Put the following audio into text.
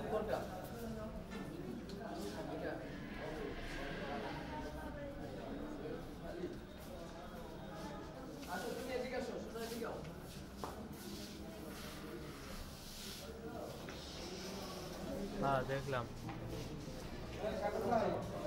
কোনটা? আসো তুমি এদিকে আসো, শোনো এদিকে আসো। হ্যাঁ দেখলাম।